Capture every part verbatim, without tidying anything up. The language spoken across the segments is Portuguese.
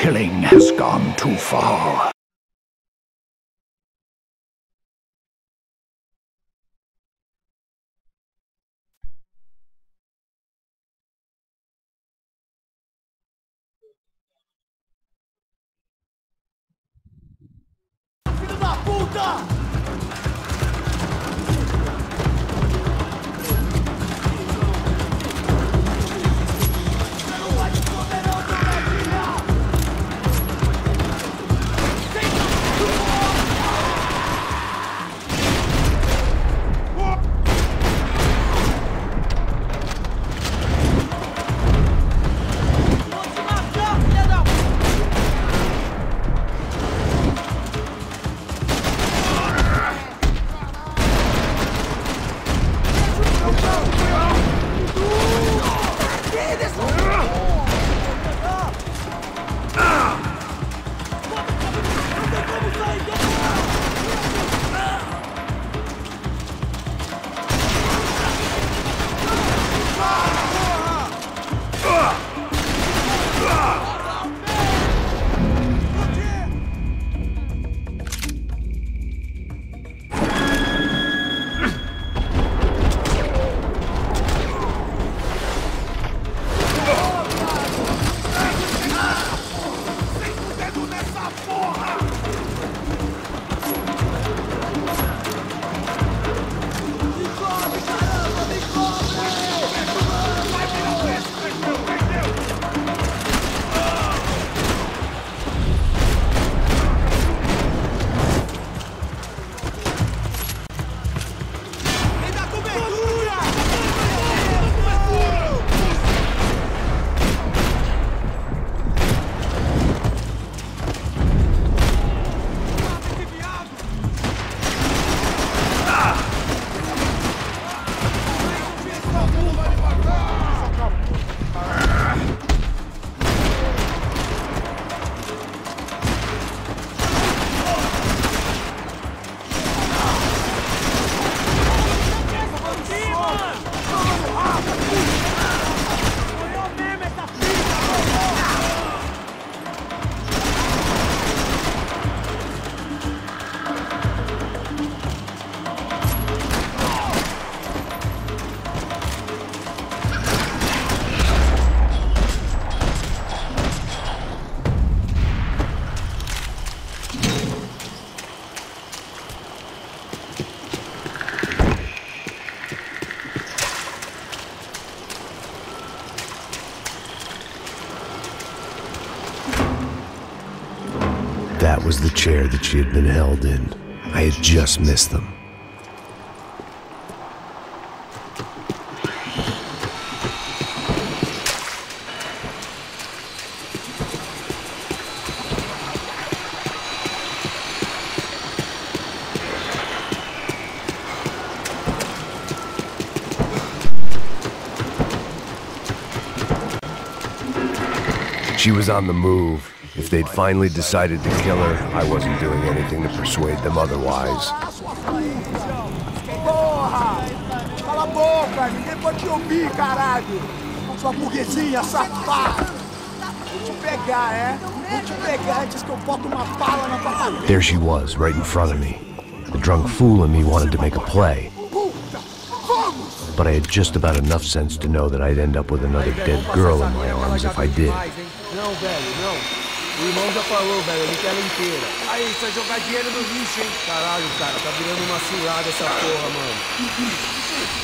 killing has gone too far. Filho da puta! That was the chair that she had been held in. I had just missed them. She was on the move. If they'd finally decided to kill her, I wasn't doing anything to persuade them otherwise. Porra! Cala a boca! Ninguém pode te ouvir, caralho! Sua burguesinha safada! Vou te pegar, é? Vou te pegar antes que eu boto uma bala na tua cabeça! There she was, right in front of me. The drunk fool in me wanted to make a play. But I had just about enough sense to know that I'd end up with another dead girl in my arms if I did. Não, velho, não. O irmão já falou, velho, ele quer ela inteira. Aí, isso vai jogar dinheiro no lixo, hein? Caralho, cara, tá virando uma cilada essa porra, mano.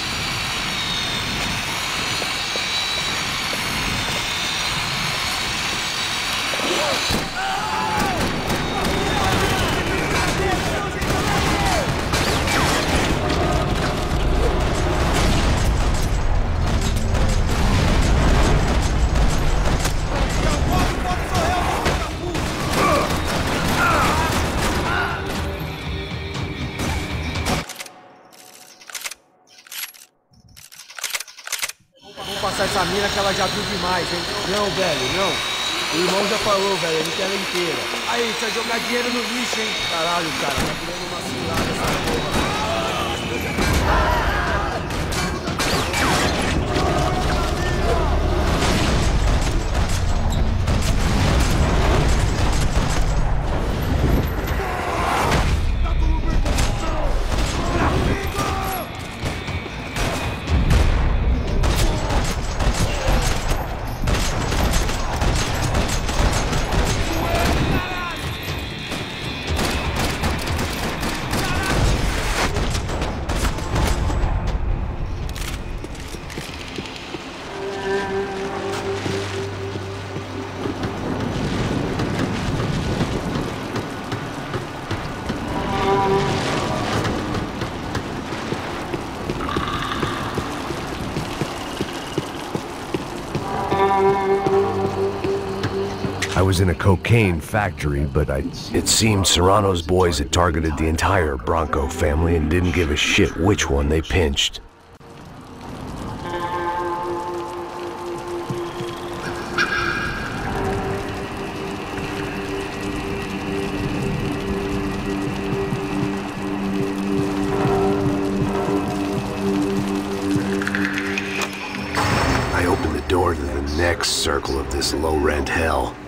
Passar essa mina que ela já viu demais, hein? Não, velho, não. O irmão já falou, velho, ele quer ela inteira. Aí, isso vai jogar dinheiro no lixo, hein? Caralho, cara, tá virando uma cilada essa porra. I was in a cocaine factory, but I, it seemed Serrano's boys had targeted the entire Bronco family and didn't give a shit which one they pinched. I opened the door to the next circle of this low-rent hell.